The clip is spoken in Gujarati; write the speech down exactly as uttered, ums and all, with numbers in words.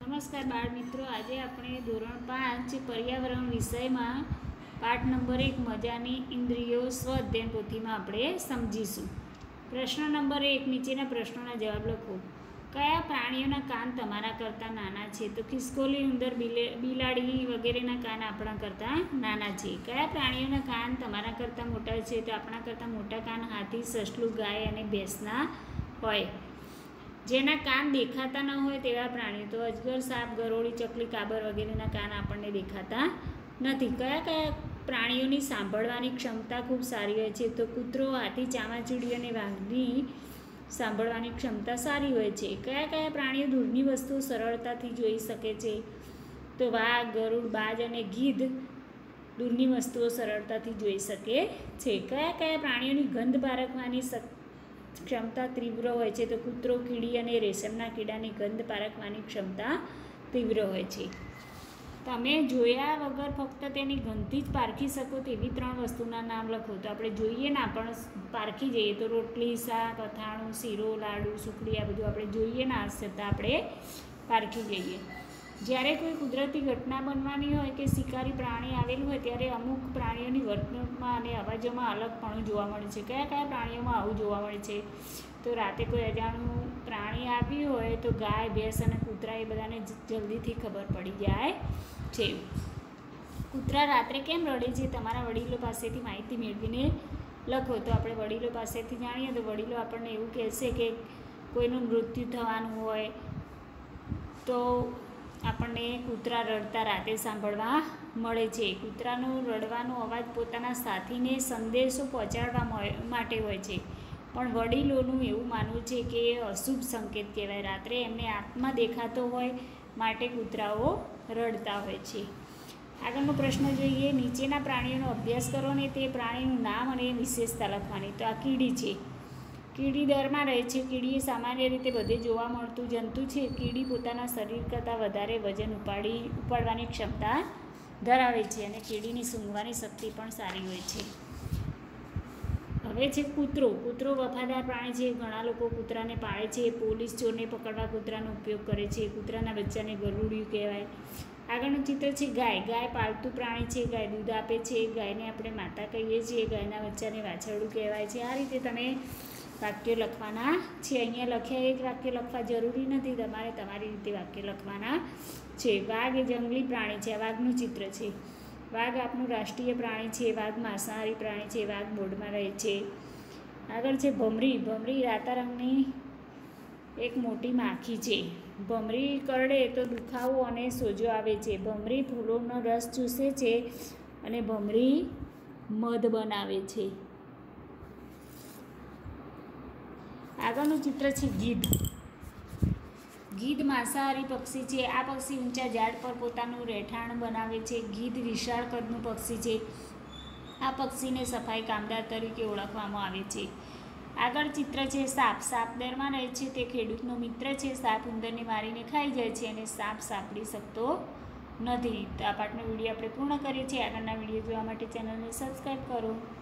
नमस्कार बाळ मित्रों, आज આપણે ધોરણ પાંચ पर्यावरण વિષયમાં પાઠ નંબર એક મજાની ઇન્દ્રિયો સ્વાધ્યાય પોથીમાં આપણે સમજીશું। પ્રશ્ન નંબર એક, નીચેના પ્રશ્નોના જવાબ લખો। કયા પ્રાણીઓના કાન તમારા કરતાં નાના છે? તો ખિસકોલી, ઉંદર, બિલાડી વગેરેના કાન આપણા કરતાં નાના છે। કયા પ્રાણીઓના કાન તમારા કરતાં મોટા છે? તો આપણા કરતાં મોટા કાન હાથી, સસલું, ગાય અને ભેંસના હોય। જેના કાન દેખાતા ન હોય તેવા પ્રાણીઓ તો અજગર, સાપ, ગરોળી, ચકલી, કાબર વગેરેના કાન આપણને દેખાતા નથી। કયા કયા પ્રાણીઓની સાંભળવાની ક્ષમતા ખૂબ સારી હોય છે? તો કૂતરો, હાથી, ચામાચીડી અને વાઘની સાંભળવાની ક્ષમતા સારી હોય છે। કયા કયા પ્રાણીઓ દૂરની વસ્તુઓ સરળતાથી જોઈ શકે છે? તો વાઘ, ગરુડ, બાજ અને ગીધ દૂરની વસ્તુઓ સરળતાથી જોઈ શકે છે। કયા કયા પ્રાણીઓની ગંધ પારખવાની ક્ષમતા તીવ્ર હોય છે? તો કૂતરો, કીડી અને રેશમના કીડાની ગંધ પારખવાની ક્ષમતા તીવ્ર હોય છે। તમે જોયા વગર ફક્ત તેની ગંધથી જ પારખી શકો તેવી ત્રણ વસ્તુના નામ લખો। તો આપણે જોઈએ ના પણ પારખી જઈએ તો રોટલી, શાક, અથાણું, શીરો, લાડુ, સુખડી આ બધું આપણે જોઈએ ના છતાં આપણે પારખી જઈએ। જ્યારે કોઈ કુદરતી ઘટના બનવાની હોય કે શિકારી પ્રાણી આવેલું હોય ત્યારે અમુક પ્રાણીઓની વર્તણૂકમાં અને અવાજોમાં અલગપણું જોવા મળે છે। કયા કયા પ્રાણીઓમાં આવું જોવા મળે છે? તો રાતે કોઈ અજાણું પ્રાણી આવ્યું હોય તો ગાય, ભેંસ અને કૂતરા એ બધાને જલ્દીથી ખબર પડી જાય છે। કૂતરા રાત્રે કેમ રડે છે? તમારા વડીલો પાસેથી માહિતી મેળવીને લખો। તો આપણે વડીલો પાસેથી જાણીએ તો વડીલો આપણને એવું કહેશે કે કોઈનું મૃત્યુ થવાનું હોય તો આપણને કૂતરા રડતા રાતે સાંભળવા મળે છે। કૂતરાનો રડવાનો અવાજ પોતાના સાથીને સંદેશો પહોંચાડવા માટે હોય છે, પણ વડીલોનું એવું માનવું છે કે એ અશુભ સંકેત કહેવાય। રાત્રે એમને આત્મા દેખાતો હોય માટે કૂતરાઓ રડતા હોય છે। આગળનો પ્રશ્ન જોઈએ। નીચેના પ્રાણીઓનો અભ્યાસ કરો અને તે પ્રાણીનું નામ અને વિશેષતા લખવાની। તો આ કીડી છે। કીડી દરમાં રહે છે। કીડી એ સામાન્ય રીતે બધે જોવા મળતું જંતુ છે। કીડી પોતાના શરીર કરતાં વધારે વજન ઉપાડી ઉપાડવાની ક્ષમતા ધરાવે છે અને કીડીની સૂંઘવાની શક્તિ પણ સારી હોય છે। હવે છે કૂતરો। કૂતરો વફાદાર પ્રાણી છે। ઘણા લોકો કૂતરાને પાળે છે। પોલીસ ચોરને પકડવા કૂતરાનો ઉપયોગ કરે છે। કૂતરાના બચ્ચાને ગરુડિયું કહેવાય। આગળનું ચિત્ર છે ગાય। ગાય પાલતુ પ્રાણી છે। ગાય દૂધ આપે છે। ગાયને આપણે માતા કહીએ છીએ। ગાયના બચ્ચાને વાછરડું કહેવાય છે। આ રીતે તમે વાક્યો લખવાના છે। અહીંયા લખ્યા એક વાક્ય લખવા જરૂરી નથી, તમારે તમારી રીતે વાક્ય લખવાના છે। વાઘ એ જંગલી પ્રાણી છે। આ વાઘનું ચિત્ર છે। વાઘ આપણું રાષ્ટ્રીય પ્રાણી છે। વાઘ માંસાહારી પ્રાણી છે। વાઘ બોર્ડમાં રહે છે। આગળ છે ભમરી। ભમરી રાતા રંગની એક મોટી માખી છે। ભમરી કરડે તો દુખાવો અને સોજો આવે છે। ભમરી ફૂલોનો રસ ચૂસે છે અને ભમરી મધ બનાવે છે। આગળનું ચિત્ર છે ગીધ। ગીધ માંસાહારી પક્ષી છે। આ પક્ષી ઊંચા ઝાડ પર પોતાનું રહેઠાણ બનાવે છે। ગીધ વિશાળ કદનું પક્ષી છે। આ પક્ષીને સફાઈ કામદાર તરીકે ઓળખવામાં આવે છે। આગળ ચિત્ર છે સાપ। સાપ દરમાં રહે છે। તે ખેડૂતનો મિત્ર છે। સાપ ઉંદરને મારીને ખાઈ જાય છે અને સાપ સાંપડી શકતો નથી। તો આ પાઠનો વિડીયો આપણે પૂર્ણ કરીએ છીએ। આગળના વિડીયો જોવા માટે ચેનલને સબસ્ક્રાઈબ કરો।